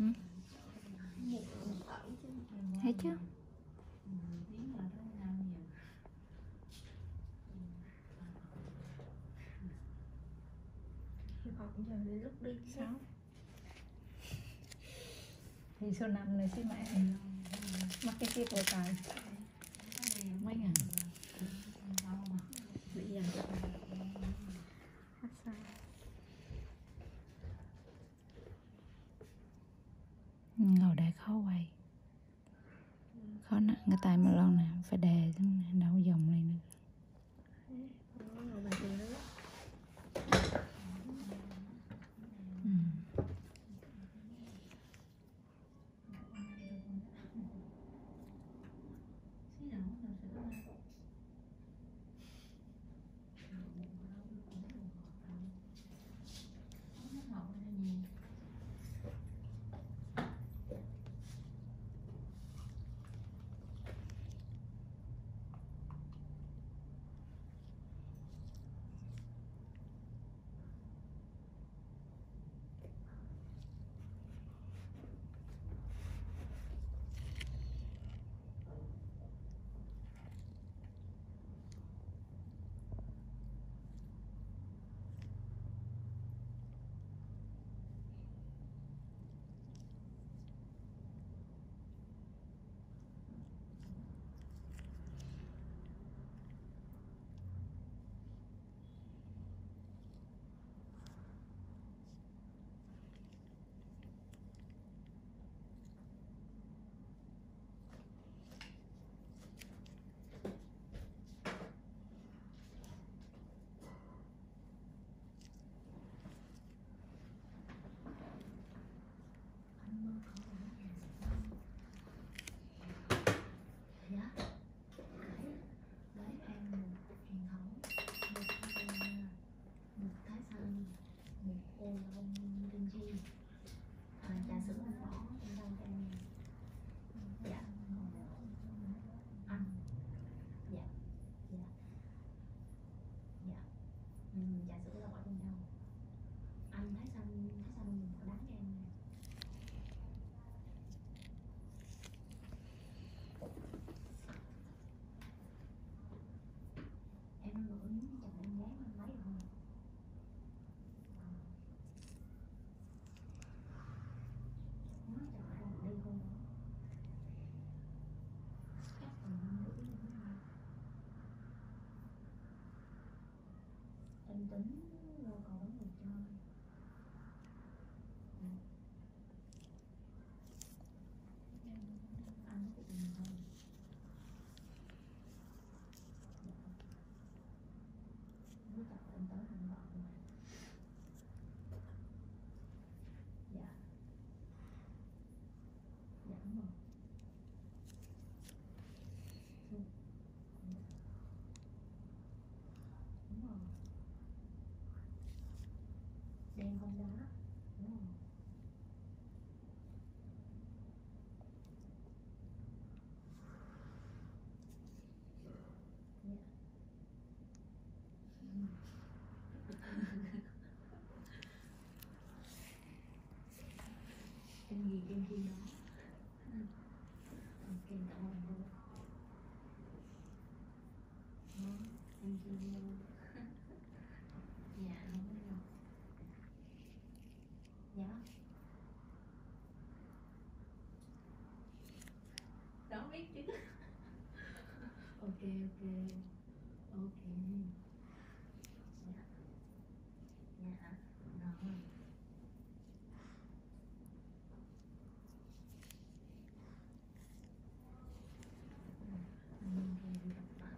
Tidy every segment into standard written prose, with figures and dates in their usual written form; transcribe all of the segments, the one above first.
Ừ. Thấy chứ. Hy vọng giờ đến lúc đi Sao? Thì số 5 này chứ mẹ mắc cái kia của tài mấy ngàn bây giờ ngồi đại khó quay khó nặng cái tay một lần nè phải đè xuống nè, đâu dòng này nữa. Trà sữa là bỏ trong đâu? Anh thấy sao mình có đáng em nè. Em ăn bữa nhúng chặt em dán lên lấy được không? Nó chặt không đi không đó. Chắc còn 5 rưỡi nữa thôi. Em tính vô cầu bánh mì chơi. Anh có tiền không? Nó chặt em tới không gọn mà. Dạ. Dạ đúng rồi. Đúng rồi. Đen không đá. Đúng rồi. Dạ. Em gì em khi đó. Ok, cảm ơn cô. Em khi luôn. Dạ không có đâu. Dạ. Đó biết chứ. Ok ok. Ok. Dạ. Dạ. Rồi. Mình về đi tập tạ.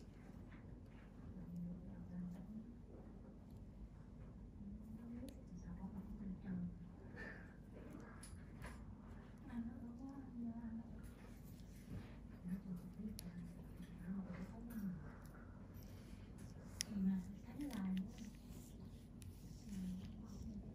Sao có bóng bên trong. Anh nó đâu có anh. Nó cho tôi biết là nó không có sống mình. Mà thánh lại nữa.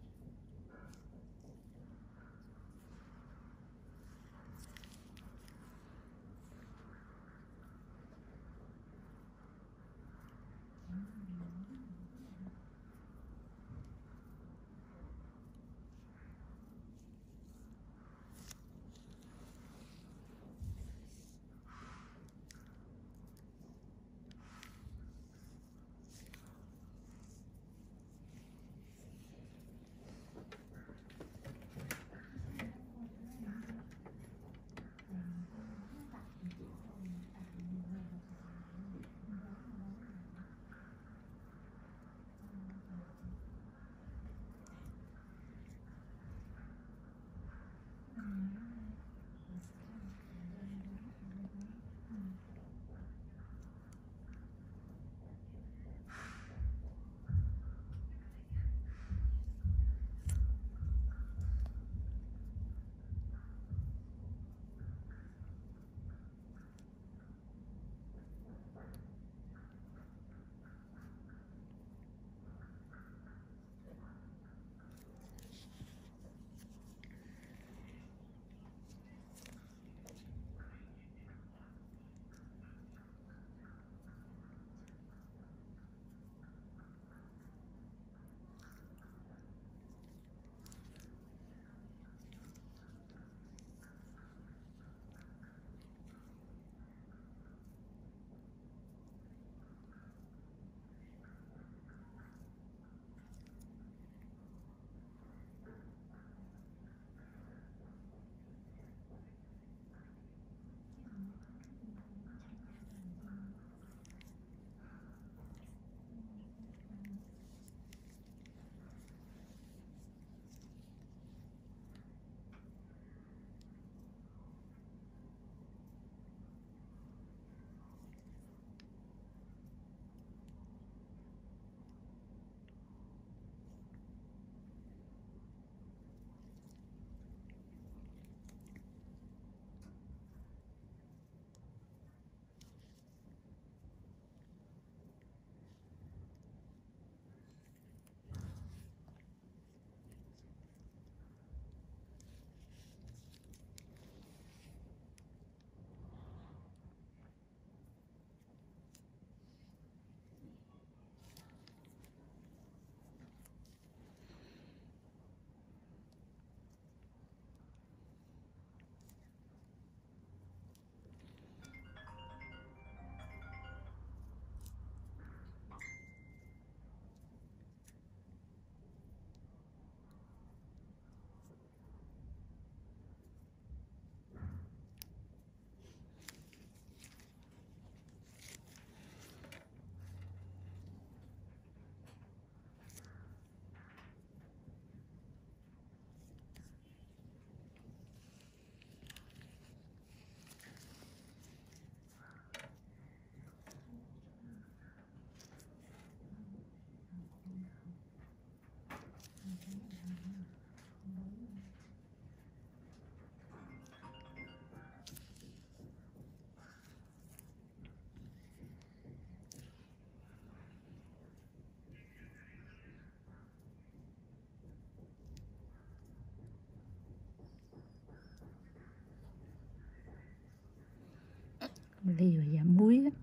kali và giảm muối á.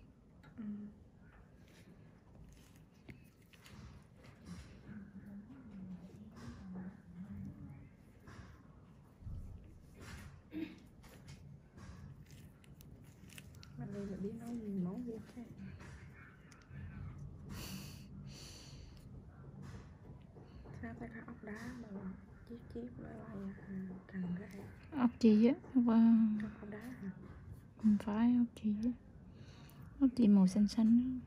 Mình đây là biết nấu nhiều món gì thế. Sao phải có ốc đá mà chiếc lại cần gậy. Ốc chi á, Trong ốc đá hả? không phải ốc chi á, ốc chi màu xanh xanh á.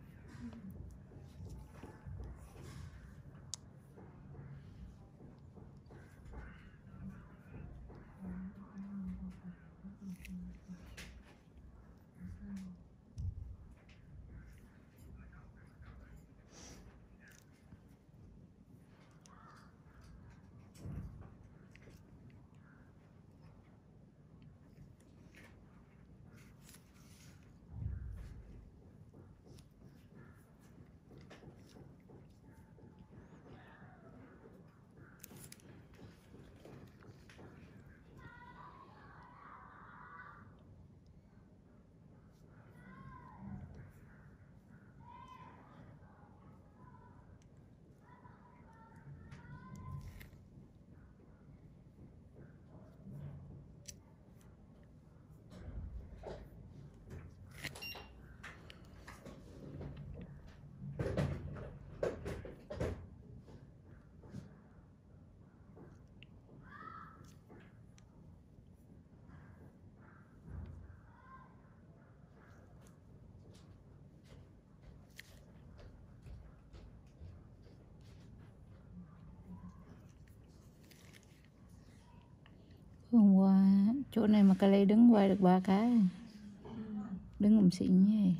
Hôm qua chỗ này mà Kali đứng quay được 3 cái, đứng ngầm xịn nhé.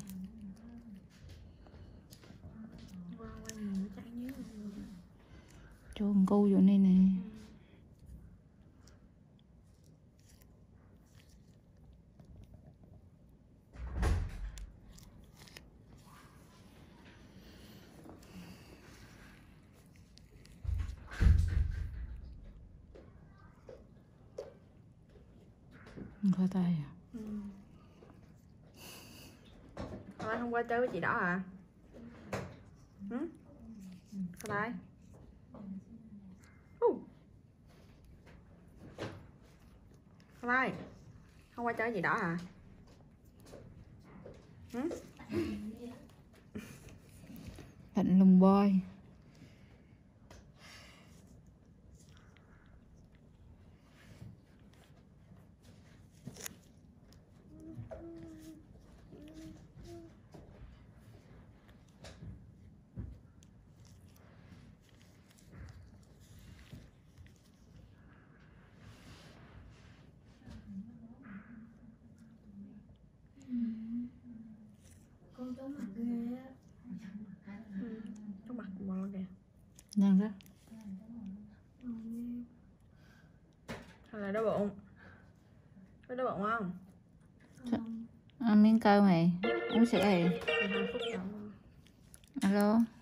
Qua nhiều chắc nhớ luôn. Chỗ con câu chỗ này nè. Khó tay à? Hôm qua chơi với chị Đỏ hả? Có đây. Có đây. Hôm qua chơi với chị Đỏ hả? Lạnh lùng boy. Con chó mặt ghê á. Có mặt mò kìa. Ngon đó. Hay là đói bụng? Có đói bụng không? Ăn miếng cơm mày, uống sữa mày. 12 phút rồi. Alo.